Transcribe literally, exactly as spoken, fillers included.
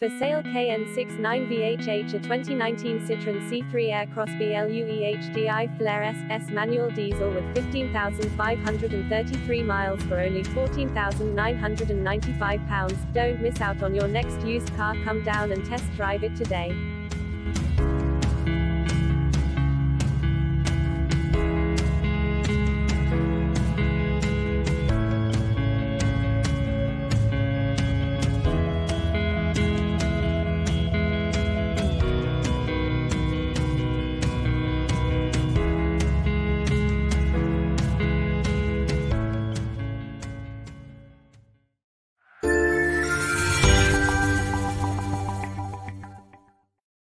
For sale K N sixty-nine V H H, a twenty nineteen Citroen C three Aircross BLUEHDI Flair S S manual diesel with fifteen thousand five hundred thirty-three miles for only fourteen thousand nine hundred ninety-five pounds. Don't miss out on your next used car. Come down and test drive it today.